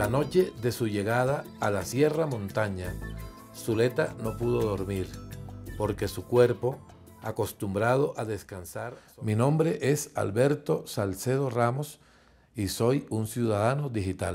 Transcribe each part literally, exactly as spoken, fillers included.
La noche de su llegada a la Sierra Montaña, Zuleta no pudo dormir, porque su cuerpo, acostumbrado a descansar... Mi nombre es Alberto Salcedo Ramos y soy un ciudadano digital.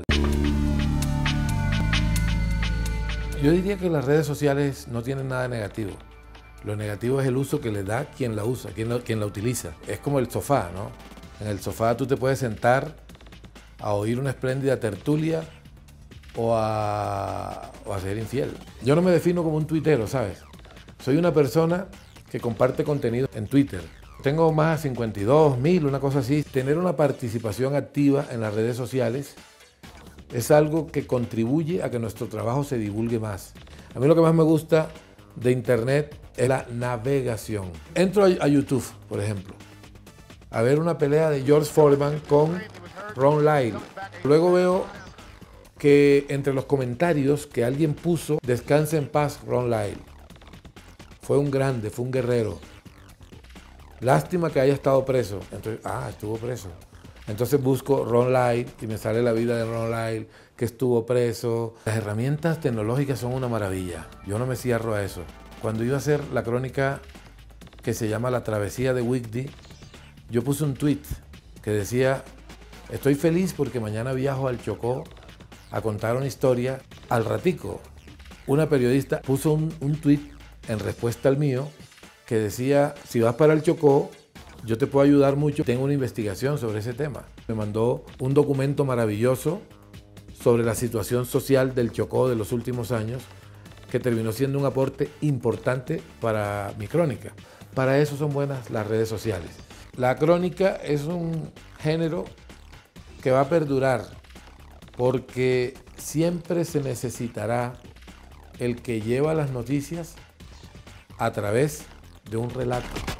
Yo diría que las redes sociales no tienen nada negativo. Lo negativo es el uso que le da quien la usa, quien, lo, quien la utiliza. Es como el sofá, ¿no? En el sofá tú te puedes sentar a oír una espléndida tertulia o a, o a ser infiel. Yo no me defino como un tuitero, ¿sabes? Soy una persona que comparte contenido en Twitter. Tengo más de cincuenta y dos mil, una cosa así. Tener una participación activa en las redes sociales es algo que contribuye a que nuestro trabajo se divulgue más. A mí lo que más me gusta de Internet es la navegación. Entro a, a YouTube, por ejemplo, a ver una pelea de George Foreman con Ron Lyle. Luego veo que entre los comentarios que alguien puso, descanse en paz Ron Lyle. Fue un grande, fue un guerrero. Lástima que haya estado preso. Entonces, ah, estuvo preso. Entonces busco Ron Lyle y me sale la vida de Ron Lyle, que estuvo preso. Las herramientas tecnológicas son una maravilla. Yo no me cierro a eso. Cuando iba a hacer la crónica que se llama La Travesía de Wigdy, yo puse un tweet que decía: estoy feliz porque mañana viajo al Chocó a contar una historia. Al ratico, una periodista puso un, un tweet en respuesta al mío que decía: si vas para el Chocó, yo te puedo ayudar mucho, tengo una investigación sobre ese tema. Me mandó un documento maravilloso sobre la situación social del Chocó de los últimos años, que terminó siendo un aporte importante para mi crónica. Para eso son buenas las redes sociales. La crónica es un género que va a perdurar, porque siempre se necesitará el que lleva las noticias a través de un relato.